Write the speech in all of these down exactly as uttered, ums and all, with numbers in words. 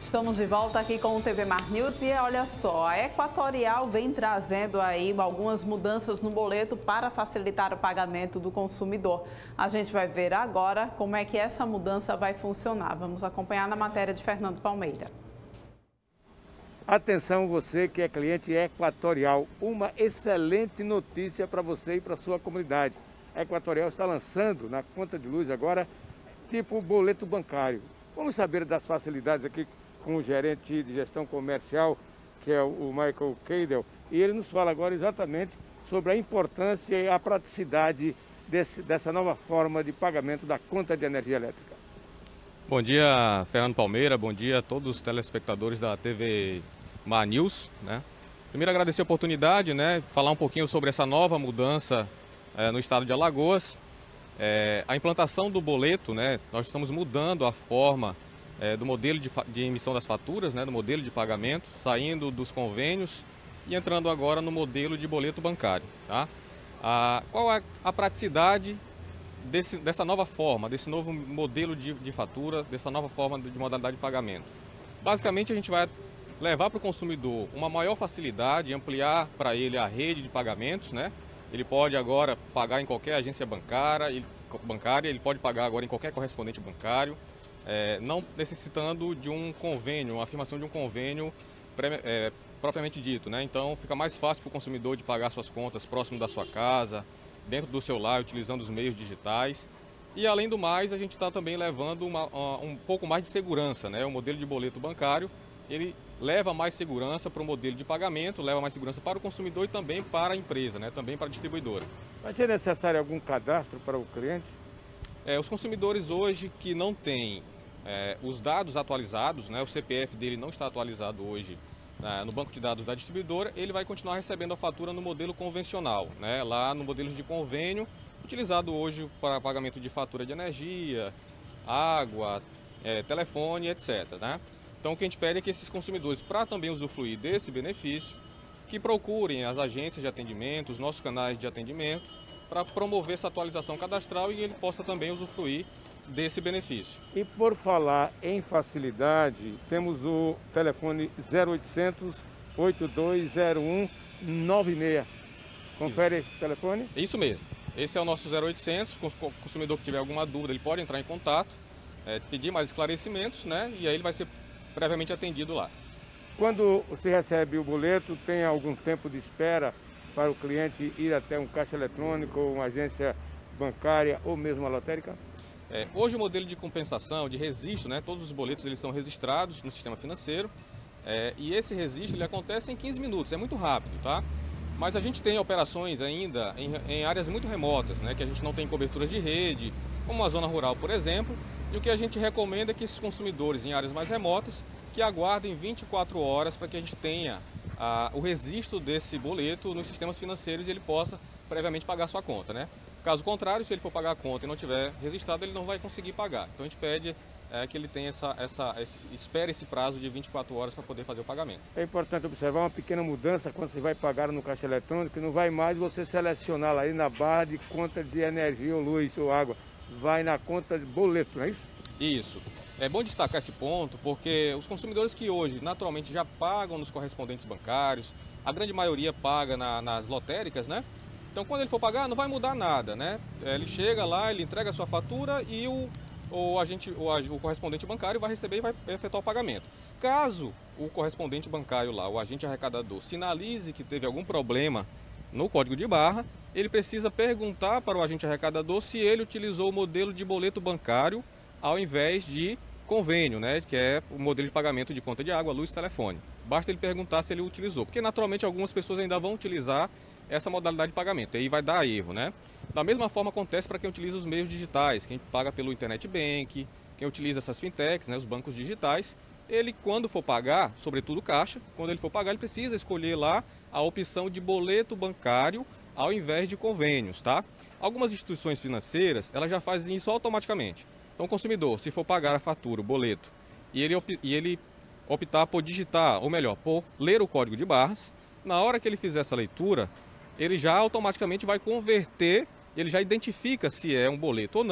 Estamos de volta aqui com o T V Mar News e olha só, a Equatorial vem trazendo aí algumas mudanças no boleto para facilitar o pagamento do consumidor. A gente vai ver agora como é que essa mudança vai funcionar. Vamos acompanhar na matéria de Fernando Palmeira. Atenção você que é cliente Equatorial, uma excelente notícia para você e para sua comunidade. A Equatorial está lançando na conta de luz agora tipo boleto bancário. Vamos saber das facilidades aqui com o gerente de gestão comercial, que é o Michael Cadel, e ele nos fala agora exatamente sobre a importância e a praticidade desse, dessa nova forma de pagamento da conta de energia elétrica. Bom dia, Fernando Palmeira, bom dia a todos os telespectadores da T V Mar News, né? Primeiro agradecer a oportunidade, né, falar um pouquinho sobre essa nova mudança é, no estado de Alagoas. É, a implantação do boleto, né, nós estamos mudando a forma é, do modelo de, de emissão das faturas, né, do modelo de pagamento, saindo dos convênios e entrando agora no modelo de boleto bancário. Tá? A, qual é a praticidade desse, dessa nova forma, desse novo modelo de, de fatura, dessa nova forma de, de modalidade de pagamento? Basicamente a gente vai levar para o consumidor uma maior facilidade, ampliar para ele a rede de pagamentos, né? Ele pode agora pagar em qualquer agência bancária, ele, bancária, ele pode pagar agora em qualquer correspondente bancário, é, não necessitando de um convênio, uma afirmação de um convênio pré, é, propriamente dito, né? Então fica mais fácil para o consumidor de pagar suas contas próximo da sua casa, dentro do seu lar, utilizando os meios digitais. E além do mais, a gente está também levando uma, uma, um pouco mais de segurança, né? O modelo de boleto bancário, ele leva mais segurança para o modelo de pagamento, leva mais segurança para o consumidor e também para a empresa, né? Também para a distribuidora. Vai ser necessário algum cadastro para o cliente? É, os consumidores hoje que não têm é, os dados atualizados, né? O C P F dele não está atualizado hoje é, no banco de dados da distribuidora, ele vai continuar recebendo a fatura no modelo convencional, né? Lá no modelo de convênio, utilizado hoje para pagamento de fatura de energia, água, é, telefone, etcétera, né? Então o que a gente pede é que esses consumidores, para também usufruir desse benefício, que procurem as agências de atendimento, os nossos canais de atendimento, para promover essa atualização cadastral e ele possa também usufruir desse benefício. E por falar em facilidade, temos o telefone zero oitocentos, oito dois zero um, nove seis. Confere Isso. esse telefone? Isso mesmo. Esse é o nosso zero oitocentos, o consumidor que tiver alguma dúvida, ele pode entrar em contato, é, pedir mais esclarecimentos, né? E aí ele vai ser previamente atendido lá. Quando você recebe o boleto, tem algum tempo de espera para o cliente ir até um caixa eletrônico, uma agência bancária ou mesmo uma lotérica? É, hoje o modelo de compensação, de registro, né, todos os boletos eles são registrados no sistema financeiro é, e esse registro ele acontece em quinze minutos, é muito rápido, tá? Mas a gente tem operações ainda em, em áreas muito remotas, né, que a gente não tem cobertura de rede, como a zona rural, por exemplo. E o que a gente recomenda é que esses consumidores em áreas mais remotas que aguardem vinte e quatro horas para que a gente tenha ah, o registro desse boleto nos sistemas financeiros e ele possa previamente pagar sua conta, né? Caso contrário, se ele for pagar a conta e não tiver registrado, ele não vai conseguir pagar. Então a gente pede é, que ele tenha essa, essa, esse, espere esse prazo de vinte e quatro horas para poder fazer o pagamento. É importante observar uma pequena mudança quando você vai pagar no caixa eletrônico, não vai mais você selecionar lá aí na barra de conta de energia ou luz ou água. Vai na conta de boleto, não é isso? Isso. É bom destacar esse ponto porque os consumidores que hoje naturalmente já pagam nos correspondentes bancários, a grande maioria paga na, nas lotéricas, né? Então quando ele for pagar não vai mudar nada, né? Ele chega lá, ele entrega a sua fatura e o, o, agente, o, o correspondente bancário vai receber e vai efetuar o pagamento. Caso o correspondente bancário lá, o agente arrecadador, sinalize que teve algum problema no código de barra, ele precisa perguntar para o agente arrecadador se ele utilizou o modelo de boleto bancário ao invés de convênio, né, que é o modelo de pagamento de conta de água, luz e telefone. Basta ele perguntar se ele utilizou, porque naturalmente algumas pessoas ainda vão utilizar essa modalidade de pagamento, e aí vai dar erro, né? Da mesma forma acontece para quem utiliza os meios digitais, quem paga pelo Internet Bank, quem utiliza essas fintechs, né, os bancos digitais, ele quando for pagar, sobretudo caixa, quando ele for pagar ele precisa escolher lá a opção de boleto bancário ao invés de convênios, tá? Algumas instituições financeiras, elas já fazem isso automaticamente. Então o consumidor, se for pagar a fatura, o boleto, e ele, e ele optar por digitar, ou melhor, por ler o código de barras, na hora que ele fizer essa leitura, ele já automaticamente vai converter, ele já identifica se é um boleto ou não,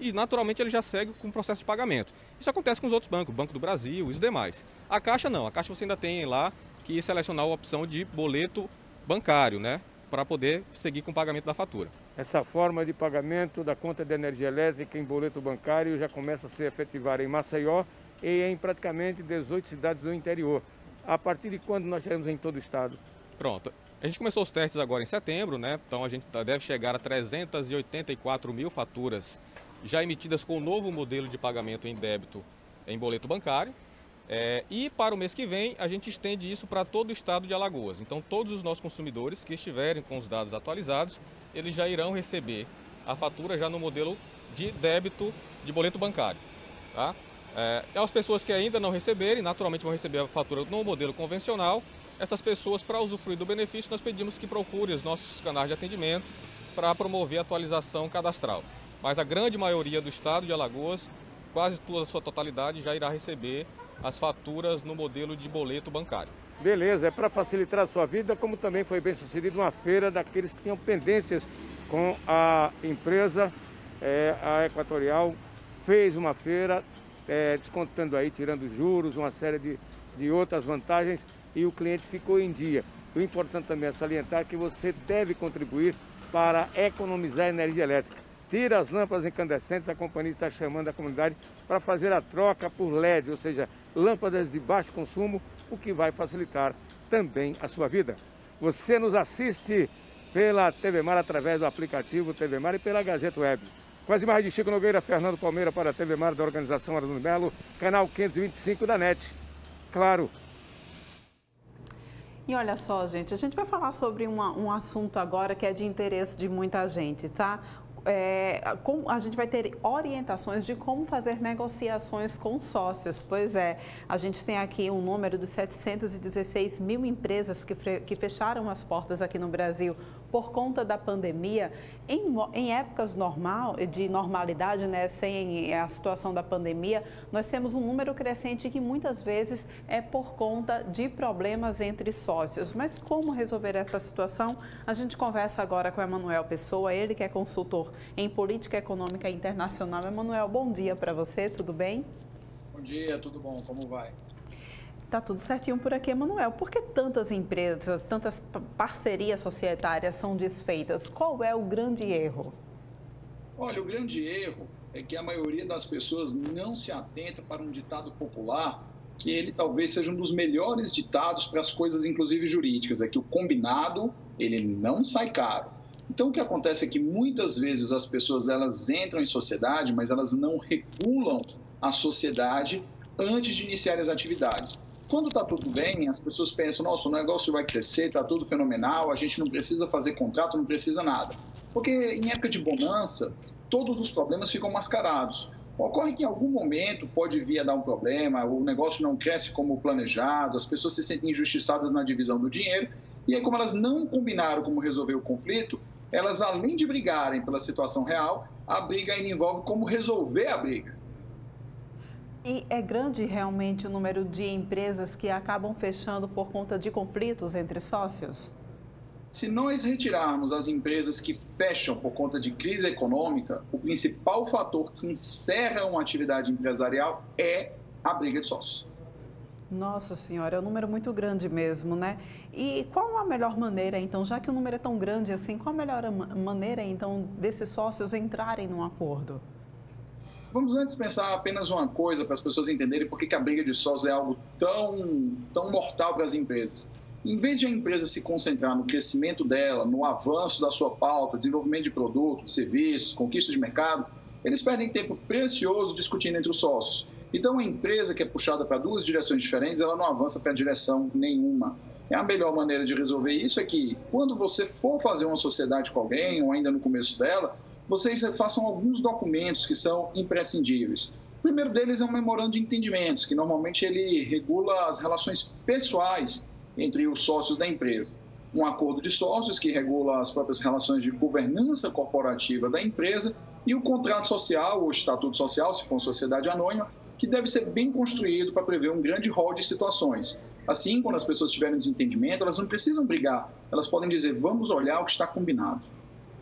e naturalmente ele já segue com o processo de pagamento. Isso acontece com os outros bancos, Banco do Brasil e os demais. A Caixa não, a Caixa você ainda tem lá que selecionar a opção de boleto bancário, né, para poder seguir com o pagamento da fatura. Essa forma de pagamento da conta de energia elétrica em boleto bancário já começa a ser efetivada em Maceió e em praticamente dezoito cidades do interior. A partir de quando nós teremos em todo o estado? Pronto. A gente começou os testes agora em setembro, né? Então a gente deve chegar a trezentas e oitenta e quatro mil faturas já emitidas com o novo modelo de pagamento em débito em boleto bancário. É, e para o mês que vem a gente estende isso para todo o estado de Alagoas. Então todos os nossos consumidores que estiverem com os dados atualizados, eles já irão receber a fatura já no modelo de débito de boleto bancário. Tá? É, as pessoas que ainda não receberem, naturalmente vão receber a fatura no modelo convencional. Essas pessoas, para usufruir do benefício, nós pedimos que procurem os nossos canais de atendimento para promover a atualização cadastral. Mas a grande maioria do estado de Alagoas, quase toda a sua totalidade, já irá receber as faturas no modelo de boleto bancário. Beleza, é para facilitar a sua vida, como também foi bem sucedido uma feira daqueles que tinham pendências com a empresa, é, a Equatorial fez uma feira, é, descontando aí, tirando juros, uma série de, de outras vantagens, e o cliente ficou em dia. O importante também é salientar que você deve contribuir para economizar energia elétrica. Tira as lâmpadas incandescentes, a companhia está chamando a comunidade para fazer a troca por L E D, ou seja, lâmpadas de baixo consumo, o que vai facilitar também a sua vida. Você nos assiste pela T V Mar através do aplicativo T V Mar e pela Gazeta Web. Com as imagens de Chico Nogueira, Fernando Palmeira para a T V Mar da organização Arlindo Melo, canal quinhentos e vinte e cinco da NET. Claro. E olha só, gente, a gente vai falar sobre uma, um assunto agora que é de interesse de muita gente, tá? É, com, a gente vai ter orientações de como fazer negociações com sócios. Pois é, a gente tem aqui um número de setecentos e dezesseis mil empresas que, que fecharam as portas aqui no Brasil por conta da pandemia. Em, em épocas normal, de normalidade, né, sem a situação da pandemia, nós temos um número crescente que muitas vezes é por conta de problemas entre sócios. Mas como resolver essa situação? A gente conversa agora com o Emanuel Pessoa, ele que é consultor em Política Econômica Internacional. Emanuel, bom dia para você, tudo bem? Bom dia, tudo bom, como vai? Tá tudo certinho por aqui, Emanuel. Por que tantas empresas, tantas parcerias societárias são desfeitas? Qual é o grande erro? Olha, o grande erro é que a maioria das pessoas não se atenta para um ditado popular, que ele talvez seja um dos melhores ditados para as coisas, inclusive jurídicas, é que o combinado, ele não sai caro. Então, o que acontece é que muitas vezes as pessoas elas entram em sociedade, mas elas não regulam a sociedade antes de iniciar as atividades. Quando está tudo bem, as pessoas pensam, nossa, o negócio vai crescer, está tudo fenomenal, a gente não precisa fazer contrato, não precisa nada. Porque em época de bonança, todos os problemas ficam mascarados. Ocorre que em algum momento pode vir a dar um problema, o negócio não cresce como planejado, as pessoas se sentem injustiçadas na divisão do dinheiro, e aí como elas não combinaram como resolver o conflito, elas além de brigarem pela situação real, a briga ainda envolve como resolver a briga. E é grande realmente o número de empresas que acabam fechando por conta de conflitos entre sócios? Se nós retirarmos as empresas que fecham por conta de crise econômica, o principal fator que encerra uma atividade empresarial é a briga de sócios. Nossa senhora, é um número muito grande mesmo, né? E qual a melhor maneira, então, já que o número é tão grande assim, qual a melhor maneira, então, desses sócios entrarem num acordo? Vamos antes pensar apenas uma coisa para as pessoas entenderem por que a briga de sócios é algo tão, tão mortal para as empresas. Em vez de a empresa se concentrar no crescimento dela, no avanço da sua pauta, desenvolvimento de produtos, serviços, conquista de mercado, eles perdem tempo precioso discutindo entre os sócios. Então, a empresa que é puxada para duas direções diferentes, ela não avança para direção nenhuma. E a melhor maneira de resolver isso é que, quando você for fazer uma sociedade com alguém, ou ainda no começo dela, vocês façam alguns documentos que são imprescindíveis. O primeiro deles é um memorando de entendimentos, que normalmente ele regula as relações pessoais entre os sócios da empresa. Um acordo de sócios que regula as próprias relações de governança corporativa da empresa e o contrato social, ou estatuto social, se for uma sociedade anônima, que deve ser bem construído para prever um grande rol de situações. Assim, quando as pessoas tiverem desentendimento, elas não precisam brigar, elas podem dizer, vamos olhar o que está combinado.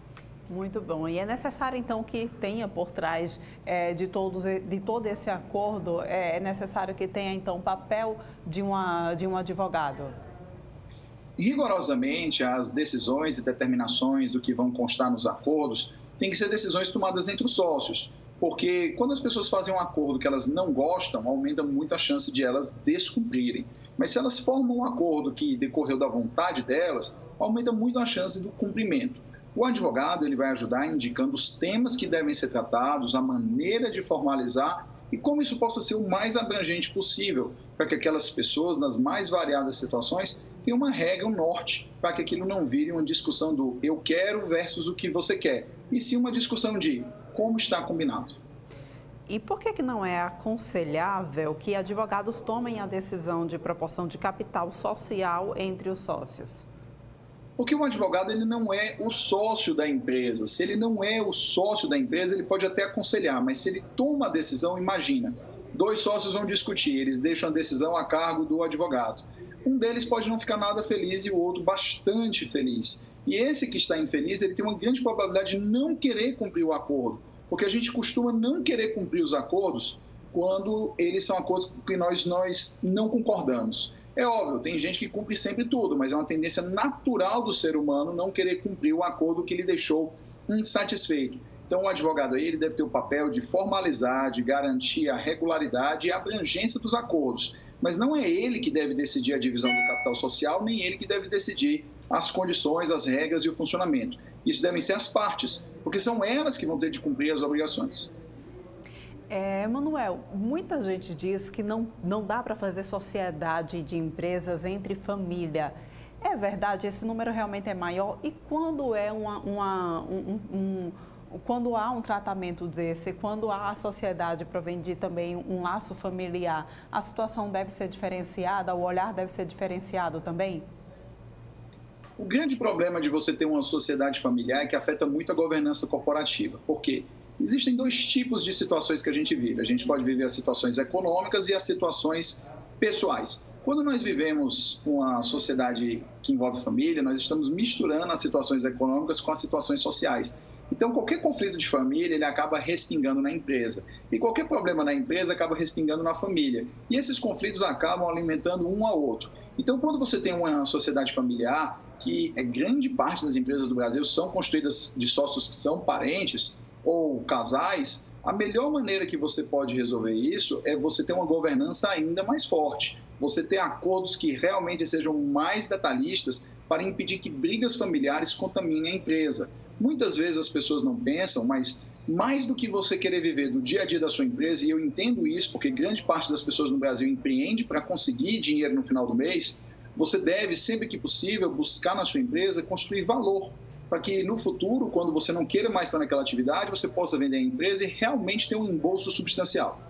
Muito bom. E é necessário, então, que tenha por trás é, de, todos, de todo esse acordo, é, é necessário que tenha, então, o papel de, uma, de um advogado? Rigorosamente, as decisões e determinações do que vão constar nos acordos têm que ser decisões tomadas entre os sócios, porque quando as pessoas fazem um acordo que elas não gostam, aumenta muito a chance de elas descumprirem. Mas se elas formam um acordo que decorreu da vontade delas, aumenta muito a chance do cumprimento. O advogado ele vai ajudar indicando os temas que devem ser tratados, a maneira de formalizar e como isso possa ser o mais abrangente possível, para que aquelas pessoas, nas mais variadas situações, tenham uma regra, um norte, para que aquilo não vire uma discussão do eu quero versus o que você quer, e sim uma discussão de como está combinado. E por que que não é aconselhável que advogados tomem a decisão de proporção de capital social entre os sócios? Porque o advogado ele não é o sócio da empresa. Se ele não é o sócio da empresa, ele pode até aconselhar, mas se ele toma a decisão, imagina, dois sócios vão discutir, eles deixam a decisão a cargo do advogado. Um deles pode não ficar nada feliz e o outro bastante feliz. E esse que está infeliz, ele tem uma grande probabilidade de não querer cumprir o acordo, porque a gente costuma não querer cumprir os acordos quando eles são acordos que nós, nós não concordamos. É óbvio, tem gente que cumpre sempre tudo, mas é uma tendência natural do ser humano não querer cumprir o acordo que lhe deixou insatisfeito. Então, o advogado aí ele deve ter o papel de formalizar, de garantir a regularidade e a abrangência dos acordos. Mas não é ele que deve decidir a divisão do capital social, nem ele que deve decidir as condições, as regras e o funcionamento. Isso devem ser as partes, porque são elas que vão ter de cumprir as obrigações. É, Manuel, muita gente diz que não, não dá para fazer sociedade de empresas entre família. É verdade? Esse número realmente é maior? E quando é uma, uma, um, um, quando há um tratamento desse, quando há a sociedade provém de também um laço familiar, a situação deve ser diferenciada, o olhar deve ser diferenciado também? O grande problema de você ter uma sociedade familiar é que afeta muito a governança corporativa. Por quê? Existem dois tipos de situações que a gente vive. A gente pode viver as situações econômicas e as situações pessoais. Quando nós vivemos uma sociedade que envolve família, nós estamos misturando as situações econômicas com as situações sociais. Então, qualquer conflito de família, ele acaba respingando na empresa. E qualquer problema na empresa acaba respingando na família. E esses conflitos acabam alimentando um ao outro. Então, quando você tem uma sociedade familiar, que é grande parte das empresas do Brasil são construídas de sócios que são parentes, ou casais, a melhor maneira que você pode resolver isso é você ter uma governança ainda mais forte. Você ter acordos que realmente sejam mais detalhistas para impedir que brigas familiares contaminem a empresa. Muitas vezes as pessoas não pensam, mas mais do que você querer viver do dia a dia da sua empresa, e eu entendo isso porque grande parte das pessoas no Brasil empreende para conseguir dinheiro no final do mês, você deve, sempre que possível, buscar na sua empresa construir valor, para que no futuro, quando você não queira mais estar naquela atividade, você possa vender a empresa e realmente ter um embolso substancial.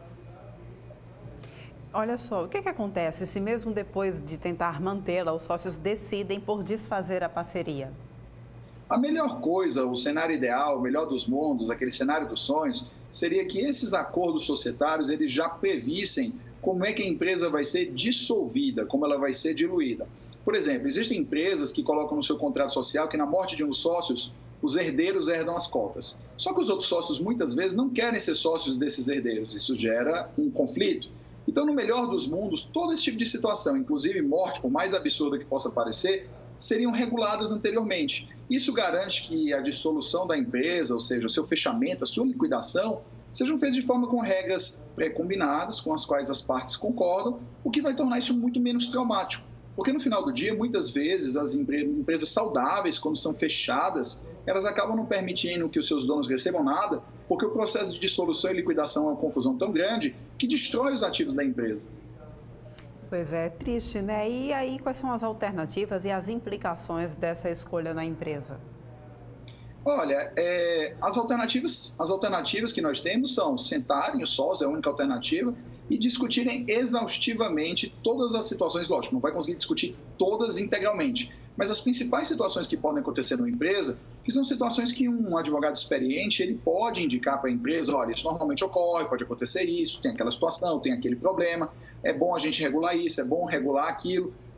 Olha só, o que, que acontece se mesmo depois de tentar mantê-la, os sócios decidem por desfazer a parceria? A melhor coisa, o cenário ideal, o melhor dos mundos, aquele cenário dos sonhos, seria que esses acordos societários eles já previssem como é que a empresa vai ser dissolvida, como ela vai ser diluída. Por exemplo, existem empresas que colocam no seu contrato social que na morte de um dos sócios, os herdeiros herdam as cotas. Só que os outros sócios muitas vezes não querem ser sócios desses herdeiros. Isso gera um conflito. Então, no melhor dos mundos, todo esse tipo de situação, inclusive morte, por mais absurda que possa parecer, seriam reguladas anteriormente. Isso garante que a dissolução da empresa, ou seja, o seu fechamento, a sua liquidação, sejam feitas de forma com regras pré-combinadas, com as quais as partes concordam, o que vai tornar isso muito menos traumático. Porque no final do dia, muitas vezes, as empresas saudáveis, quando são fechadas, elas acabam não permitindo que os seus donos recebam nada, porque o processo de dissolução e liquidação é uma confusão tão grande que destrói os ativos da empresa. Pois é, triste, né? E aí, quais são as alternativas e as implicações dessa escolha na empresa? Olha, é, as, alternativas, as alternativas que nós temos são sentarem os sócios, é a única alternativa, e discutirem exaustivamente todas as situações. Lógico, não vai conseguir discutir todas integralmente, mas as principais situações que podem acontecer numa empresa, que são situações que um advogado experiente ele pode indicar para a empresa, olha, isso normalmente ocorre, pode acontecer isso, tem aquela situação, tem aquele problema, é bom a gente regular isso, é bom regular aquilo,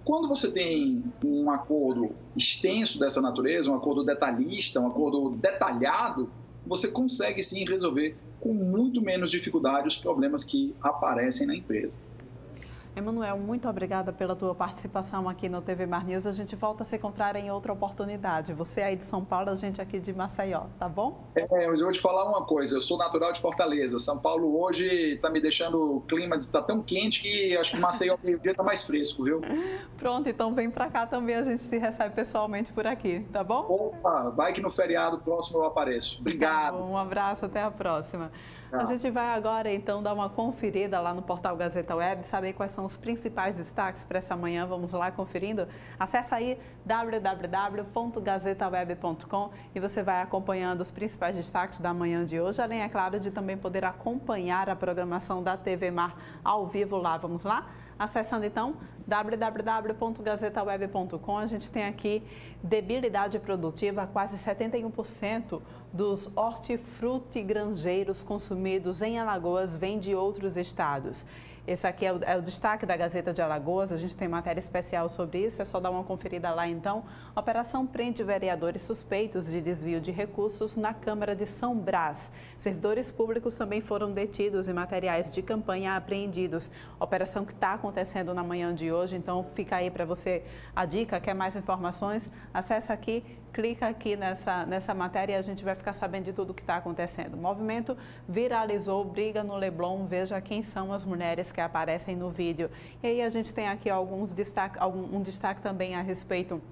Quando você tem um acordo extenso dessa natureza, um acordo detalhista, um acordo detalhado, você consegue sim resolver com muito menos dificuldade os problemas que aparecem na empresa. Emanuel, muito obrigada pela tua participação aqui no T V Mar News. A gente volta a se encontrar em outra oportunidade. Você aí de São Paulo, a gente aqui de Maceió, tá bom? É, mas eu vou te falar uma coisa, eu sou natural de Fortaleza. São Paulo hoje está me deixando, o clima está tão quente que acho que Maceió meio-dia está mais fresco, viu? Pronto, então vem para cá também, a gente se recebe pessoalmente por aqui, tá bom? Opa, vai que no feriado próximo eu apareço. Obrigado. Tá bom, um abraço, até a próxima. A gente vai agora, então, dar uma conferida lá no portal Gazeta Web, saber quais são os principais destaques para essa manhã. Vamos lá conferindo? Acesse aí w w w ponto gazeta web ponto com e você vai acompanhando os principais destaques da manhã de hoje, além, é claro, de também poder acompanhar a programação da T V Mar ao vivo lá. Vamos lá? Acessando, então, w w w ponto gazeta web ponto com, a gente tem aqui debilidade produtiva, quase setenta e um por cento dos hortifrutigranjeiros consumidos em Alagoas vem de outros estados. Esse aqui é o, é o destaque da Gazeta de Alagoas, a gente tem matéria especial sobre isso, é só dar uma conferida lá então. Operação prende vereadores suspeitos de desvio de recursos na Câmara de São Brás. Servidores públicos também foram detidos e materiais de campanha apreendidos. Operação que está acontecendo na manhã de hoje, então fica aí para você a dica. Quer mais informações? Acesse aqui, clica aqui nessa, nessa matéria e a gente vai ficar sabendo de tudo o que está acontecendo. O movimento viralizou briga no Leblon, veja quem são as mulheres que aparecem no vídeo. E aí a gente tem aqui alguns destaque, algum, um destaque também a respeito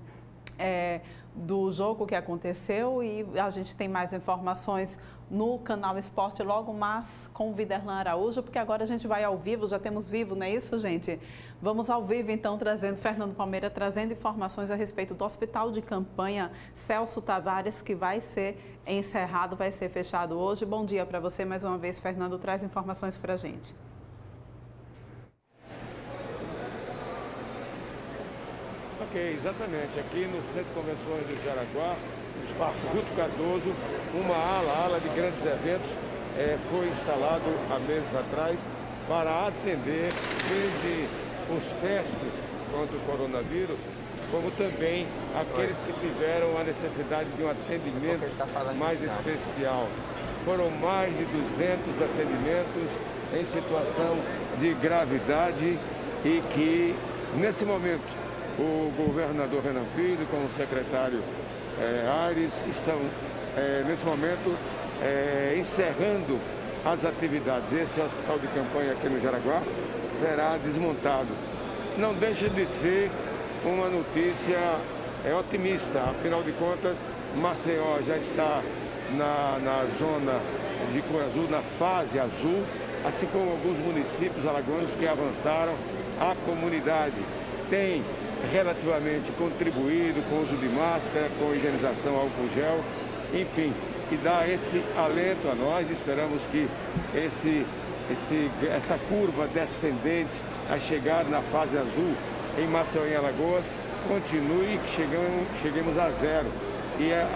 é, do jogo que aconteceu e a gente tem mais informações no canal Esporte logo mais com o Viderlan Araújo, porque agora a gente vai ao vivo, já temos vivo, não é isso, gente? Vamos ao vivo, então, trazendo, Fernando Palmeira, trazendo informações a respeito do Hospital de Campanha Celso Tavares, que vai ser encerrado, vai ser fechado hoje. Bom dia para você, mais uma vez, Fernando, traz informações para a gente. Ok, exatamente. Aqui no Centro de Convenções de Jaraguá, no espaço Guto Cardoso, uma ala, a ala de grandes eventos, é, foi instalado há meses atrás para atender desde os testes contra o coronavírus, como também aqueles que tiveram a necessidade de um atendimento mais especial. Foram mais de duzentos atendimentos em situação de gravidade e que, nesse momento, o governador Renan Filho, com o secretário é, Aires, estão, é, nesse momento, é, encerrando as atividades. Esse hospital de campanha aqui no Jaraguá será desmontado. Não deixa de ser uma notícia é, otimista, afinal de contas, Maceió já está na, na zona de cor azul, na fase azul, assim como alguns municípios alagoanos que avançaram. A comunidade tem relativamente contribuído com o uso de máscara, com higienização álcool gel, enfim, e dá esse alento a nós. Esperamos que esse, esse, essa curva descendente a chegar na fase azul em Maceió e Alagoas continue e que chegamos, cheguemos a zero. E a,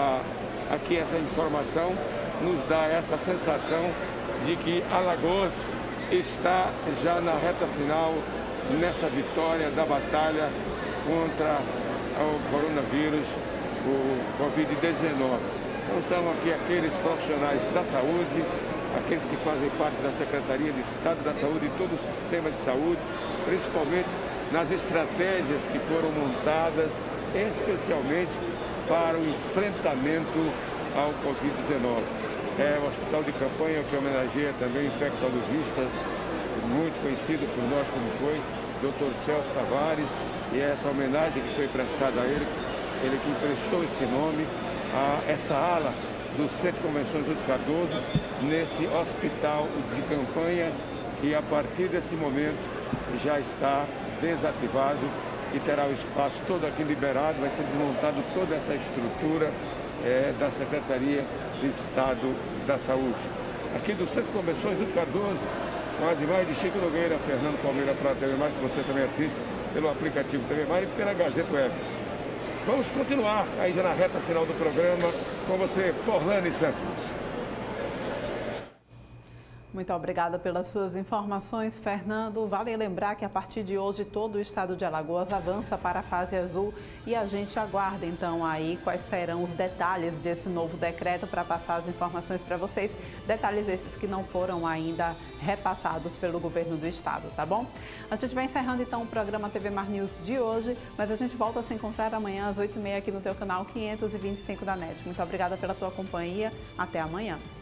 a, aqui essa informação nos dá essa sensação de que Alagoas está já na reta final nessa vitória da batalha contra o coronavírus, o covid dezenove. Então estão aqui aqueles profissionais da saúde, aqueles que fazem parte da Secretaria de Estado da Saúde e todo o sistema de saúde, principalmente nas estratégias que foram montadas especialmente para o enfrentamento ao covid dezenove. É o Hospital de Campanha que homenageia também o infectologista, muito conhecido por nós como foi, doutor Celso Tavares, e essa homenagem que foi prestada a ele, ele que emprestou esse nome a essa ala do Centro de Convenções Guto Cardoso, nesse hospital de campanha, que a partir desse momento já está desativado e terá o espaço todo aqui liberado, vai ser desmontado toda essa estrutura é, da Secretaria de Estado da Saúde. Aqui do Centro de Convenções Guto Cardoso, com as imagens de Chico Nogueira, Fernando Palmeira para a T V Mais, que você também assiste pelo aplicativo T V Mais e pela Gazeta Web. Vamos continuar aí já na reta final do programa com você, Porlane Santos. Muito obrigada pelas suas informações, Fernando. Vale lembrar que a partir de hoje todo o estado de Alagoas avança para a fase azul e a gente aguarda então aí quais serão os detalhes desse novo decreto para passar as informações para vocês. Detalhes esses que não foram ainda repassados pelo governo do estado, tá bom? A gente vai encerrando então o programa T V Mar News de hoje, mas a gente volta a se encontrar amanhã às oito e meia aqui no teu canal quinhentos e vinte e cinco da NET. Muito obrigada pela tua companhia. Até amanhã.